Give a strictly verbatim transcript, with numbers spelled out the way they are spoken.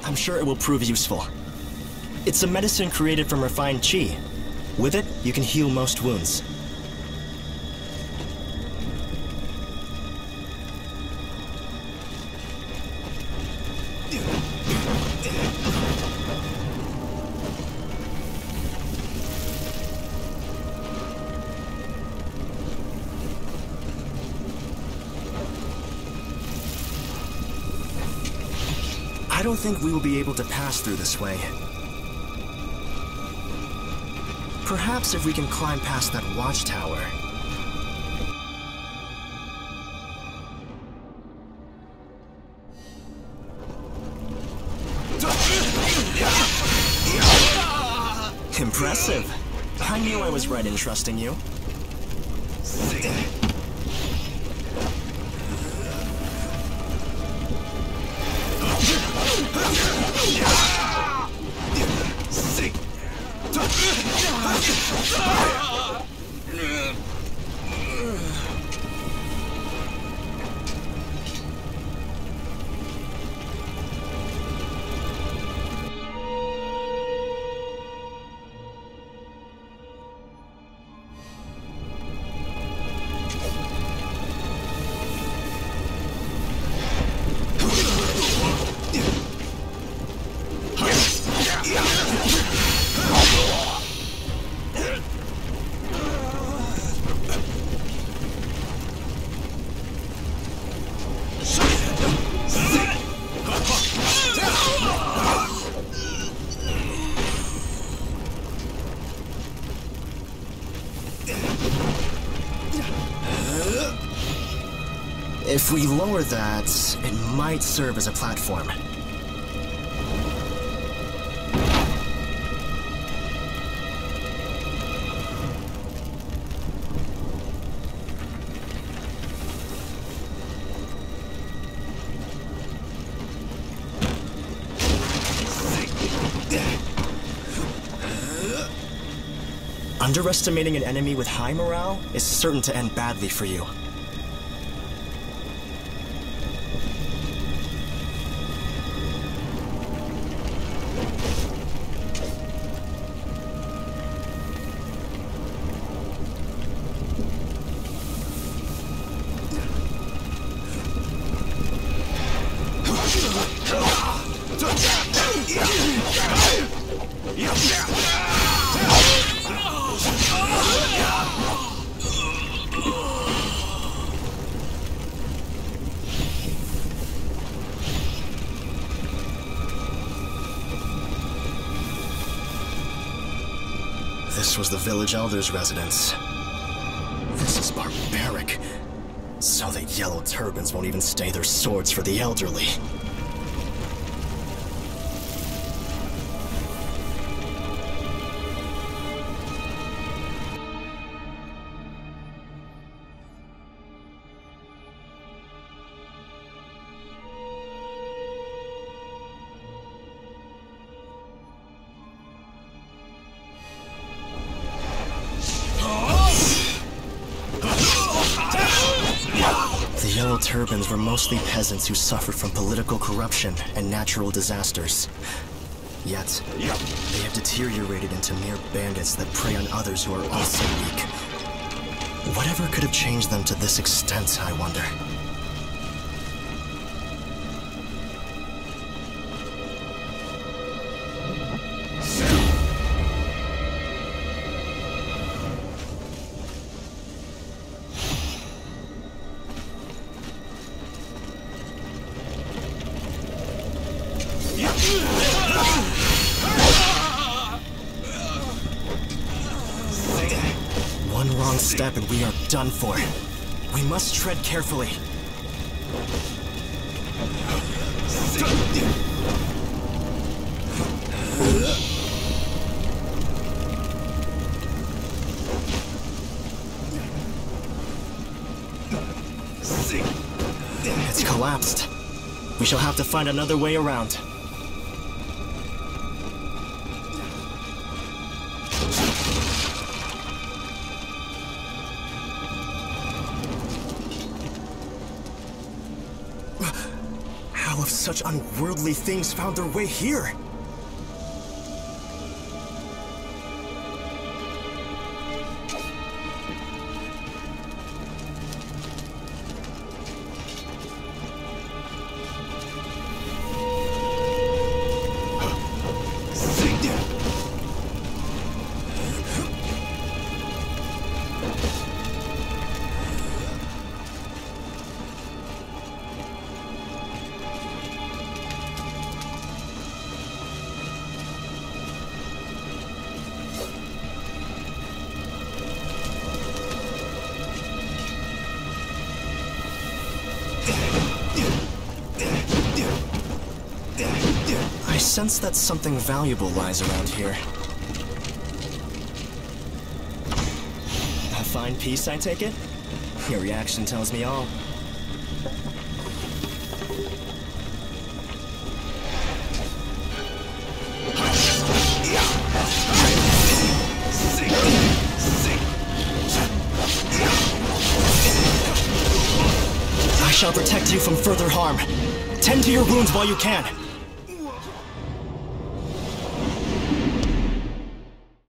I'm sure it will prove useful. It's a medicine created from refined qi. With it, you can heal most wounds. I don't think we will be able to pass through this way. Perhaps if we can climb past that watchtower. Impressive. I knew I was right in trusting you. If we lower that, it might serve as a platform. Underestimating an enemy with high morale is certain to end badly for you. This was the village elder's residence. This is barbaric. So the yellow turbans won't even stay their swords for the elderly. The Yellow Turbans were mostly peasants who suffered from political corruption and natural disasters. Yet, they have deteriorated into mere bandits that prey on others who are also weak. Whatever could have changed them to this extent, I wonder? One wrong step and we are done for. We must tread carefully. It's collapsed. We shall have to find another way around. How How have such unworldly things found their way here? I sense that something valuable lies around here. A fine piece, I take it? Your reaction tells me all. I shall protect you from further harm. Tend to your wounds while you can.